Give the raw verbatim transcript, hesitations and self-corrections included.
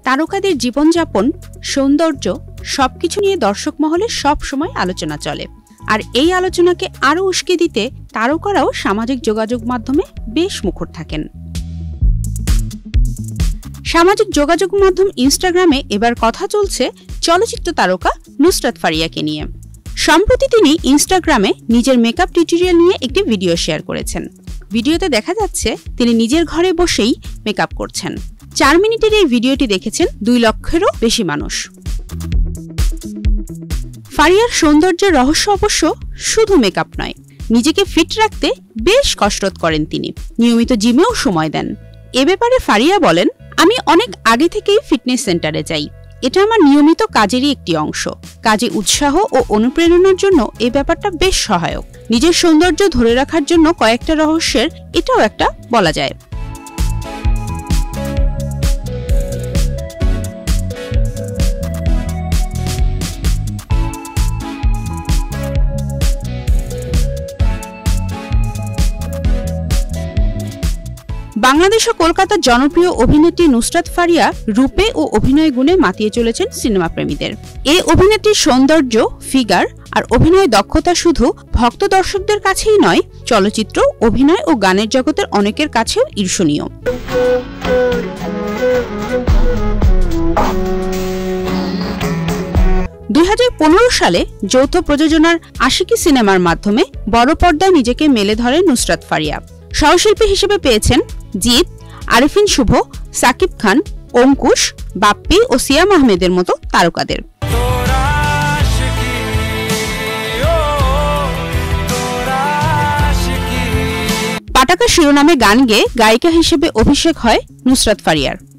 তারকাদের জীবনযাপন, সৌন্দর্য সবকিছু নিয়ে দর্শক মহলে সব সময় আলোচনা চলে। আর এই আলোচনাকে আরও উস্কে দিতে তারকারাও সামাজিক যোগাযোগ মাধ্যমে বেশ মুখর থাকেন। সামাজিক যোগাযোগ মাধ্যম ইনস্টাগ্রামে এবার কথা চলছে চলচ্চিত্র তারকা নুসরাত ফারিয়াকে নিয়ে। সম্প্রতি তিনি ইনস্টাগ্রামে নিজের মেকআপ টিউটোরিয়াল নিয়ে একটি ভিডিও শেয়ার করেছেন। ভিডিওতে দেখা যাচ্ছে তিনি নিজের ঘরে বসেই মেকআপ করছেন। চার মিনিটের এই ভিডিওটি দেখেছেন দুই লক্ষেরও বেশি মানুষ। ফারিয়ার সৌন্দর্যের রহস্য অবশ্য শুধু মেকআপ নয়, নিজেকে ফিট রাখতে বেশ কসরত করেন তিনি, নিয়মিত জিমেও সময় দেন। এ ব্যাপারে ফারিয়া বলেন, আমি অনেক আগে থেকেই ফিটনেস সেন্টারে যাই, এটা আমার নিয়মিত কাজেরই একটি অংশ। কাজে উৎসাহ ও অনুপ্রেরণার জন্য এই ব্যাপারটা বেশ সহায়ক। নিজের সৌন্দর্য ধরে রাখার জন্য কয়েকটা রহস্যের এটাও একটা বলা যায়। বাংলাদেশ ও কলকাতার জনপ্রিয় অভিনেত্রী নুসরাত ফারিয়া রূপে ও অভিনয় গুণে মাতিয়ে চলেছেন সিনেমা প্রেমীদের। এই অভিনেত্রীর সৌন্দর্য, ফিগার আর অভিনয় দক্ষতা শুধু ভক্ত দর্শকদের কাছেই নয়, চলচ্চিত্র, অভিনয় ও গানের জগতের অনেকের কাছেও ঈর্ষণীয়। দুই হাজার পনেরো সালে যৌথ প্রযোজনার আশিকি সিনেমার মাধ্যমে বড় পর্দায় নিজেকে মেলে ধরেন নুসরাত ফারিয়া। সহশিল্পী হিসেবে পেয়েছেন জিৎ, আরিফিন শুভ, সাকিব খান, অঙ্কুশ, বাপ্পি ও সিয়াম আহমেদের মতো তারকাদের। পাটাকা শিরোনামে গান গেয়ে গায়িকা হিসেবে অভিষেক হয় নুসরাত ফারিয়ার।